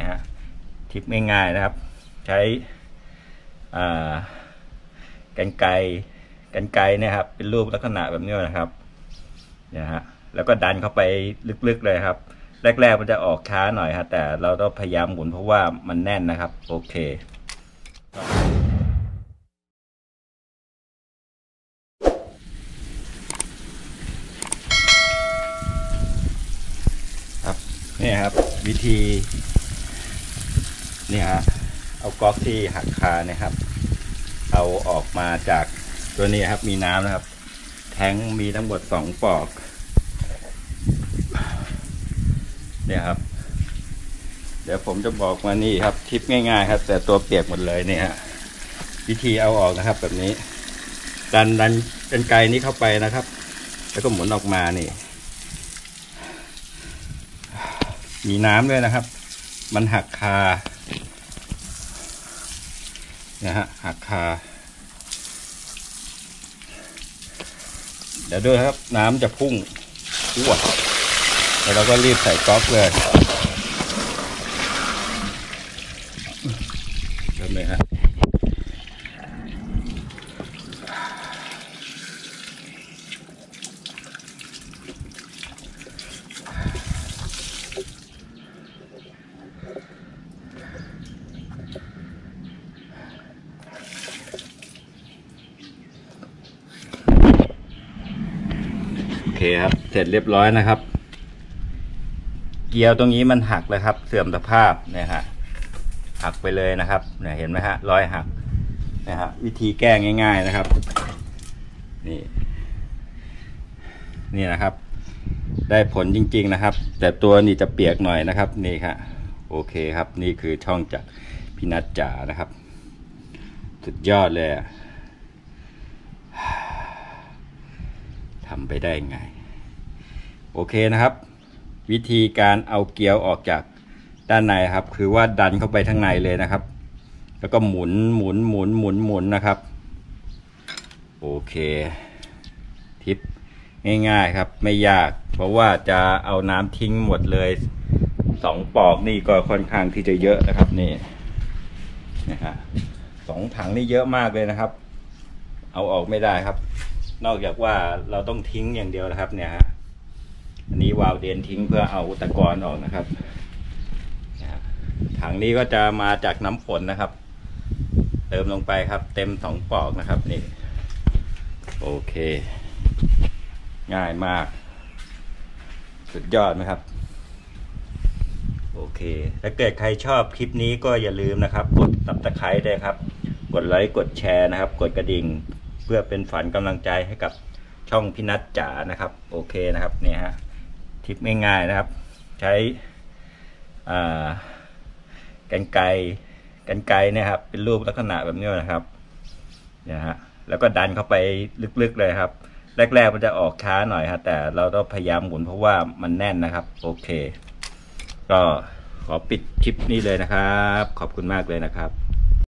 ฮะทิปง่ายๆนะครับใช้กรรไกรเนี่ยครับเป็นรูปลักษณะแบบนี้นะครับเนี่ยฮะแล้วก็ดันเข้าไปลึกๆเลยครับแรกๆมันจะออกช้าหน่อยฮะแต่เราต้องพยายามหมุนเพราะว่ามันแน่นนะครับโอเคครับนี่ครับวิธีนี่ฮะเอาก๊อกที่หักคาเนี่ยครับเอาออกมาจากตัวนี้ครับมีน้ำนะครับแท้งมีทั้งหมด2 ปอกเนี่ยครับเดี๋ยวผมจะบอกมานี่ครับทิปง่ายๆครับแต่ตัวเปียกหมดเลยเนี่ยฮะวิธีเอาออกนะครับแบบนี้ดันกรรไกรนี้เข้าไปนะครับแล้วก็หมุนออกมานี่มีน้ำด้วยนะครับมันหักคานะฮะหักคาเดี๋ยวด้วยครับน้ำจะพุ่งอ้วกแล้วเราก็รีบใส่ก๊อกเลยเริ่มเลยฮะโอเคครับเสร็จเรียบร้อยนะครับเกลียวตรงนี้มันหักเลยครับเสื่อมสภาพเนี่ยฮะหักไปเลยนะครับเนี่ยเห็นไหมฮะรอยหักนะฮะวิธีแก้ง่ายๆนะครับนี่นะครับได้ผลจริงๆนะครับแต่ตัวนี้จะเปียกหน่อยนะครับนี่ครับโอเคครับนี่คือช่องจากพี่นัทจ๋านะครับสุดยอดเลยทำไปได้ไงโอเคนะครับวิธีการเอาเกลียวออกจากด้านในครับคือว่าดันเข้าไปข้างในเลยนะครับแล้วก็หมุนนะครับโอเคทิปง่ายๆครับไม่ยากเพราะว่าจะเอาน้ำทิ้งหมดเลย2 ปอกนี่ก็ค่อนข้างที่จะเยอะนะครับนี่นะฮะ2 ถังนี่เยอะมากเลยนะครับเอาออกไม่ได้ครับนอกจากว่าเราต้องทิ้งอย่างเดียวนะครับเนี่ยฮะอันนี้วาล์วเดนทิ้งเพื่อเอาตะกอนออกนะครับถังนี้ก็จะมาจากน้ำฝนนะครับเติมลงไปครับเต็ม2 ปอกนะครับนี่โอเคง่ายมากสุดยอดไหมครับโอเคถ้าเกิดใครชอบคลิปนี้ก็อย่าลืมนะครับกดSubscribeด้วยครับกดไลค์กดแชร์นะครับกดกระดิ่งเพื่อเป็นฝันกำลังใจให้กับช่องพี่นัทจ๋านะครับโอเคนะครับเนี่ยฮะทิปง่ายๆนะครับใช้กรรไกรเนี่ยครับเป็นรูปลักษณะแบบนี้นะครับเนี่ยฮะแล้วก็ดันเข้าไปลึกๆเลยครับแรกๆมันจะออกช้าหน่อยฮะแต่เราต้องพยายามหมุนเพราะว่ามันแน่นนะครับโอเคก็ขอปิดคลิปนี้เลยนะครับขอบคุณมากเลยนะครับ